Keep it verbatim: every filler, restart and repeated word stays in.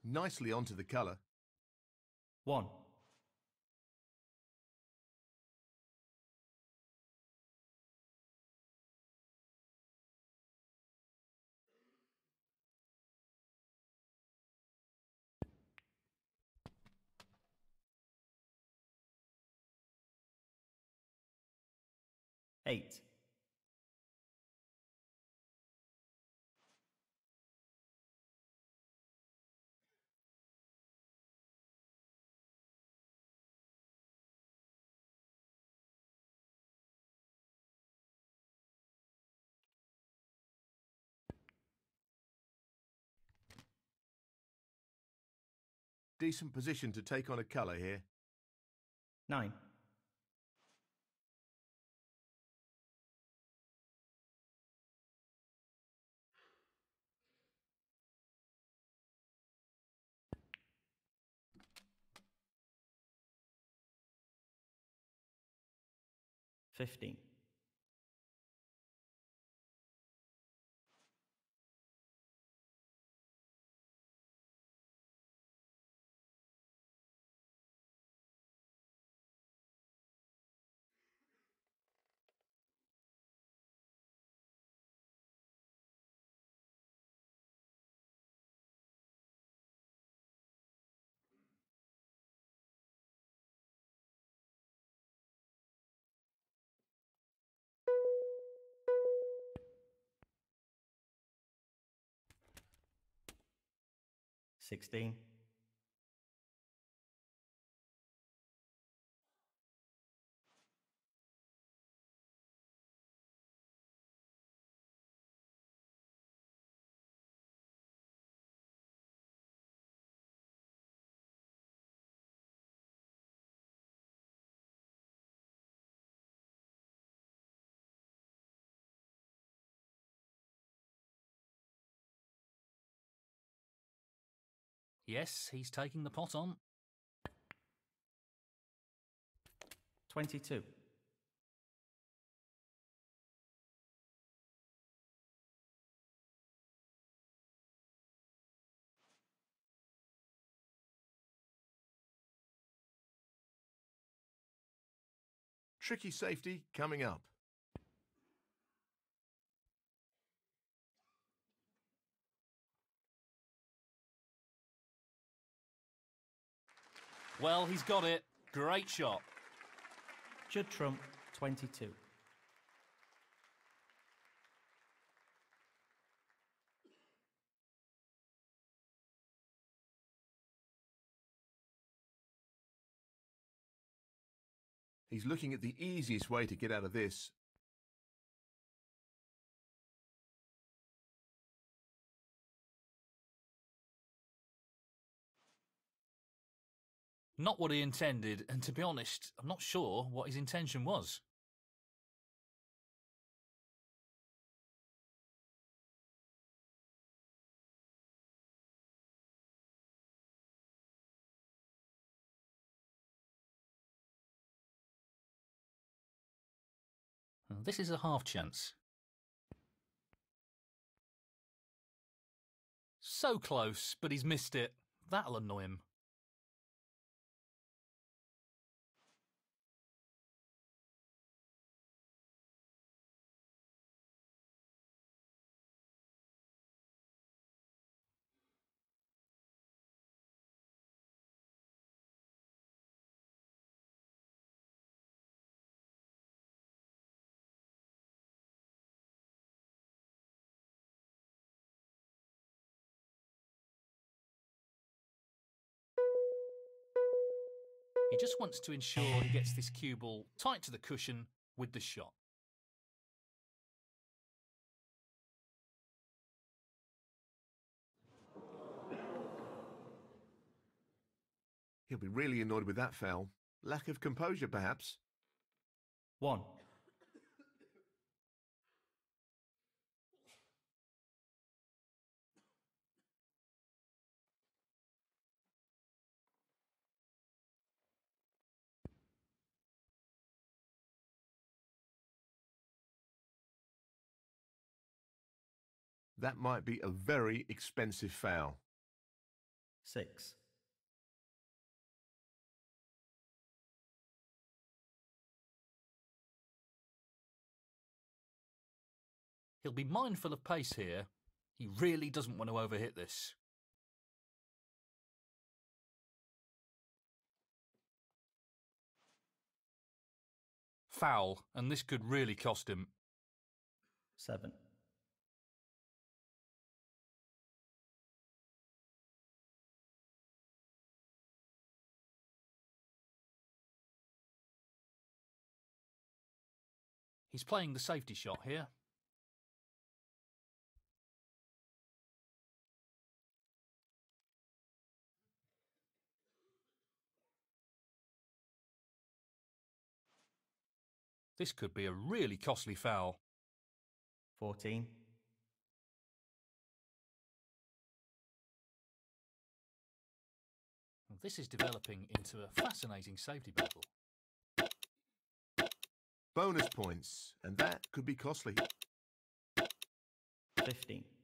Nicely onto the colour. One. Eight. Decent position to take on a colour here. Nine. Fifteen. Sixteen. Yes, he's taking the pot on. Twenty-two. Tricky safety coming up. Well, he's got it. Great shot. Judd Trump, twenty-two. He's looking at the easiest way to get out of this. Not what he intended, and to be honest, I'm not sure what his intention was. This is a half chance. So close, but he's missed it. That'll annoy him. He just wants to ensure he gets this cue ball tight to the cushion with the shot. He'll be really annoyed with that foul. Lack of composure, perhaps. One. That might be a very expensive foul. six. He'll be mindful of pace here. He really doesn't want to overhit this. Foul, and this could really cost him. seven. He's playing the safety shot here. This could be a really costly foul. fourteen. This is developing into a fascinating safety battle. Bonus points, and that could be costly. fifteen.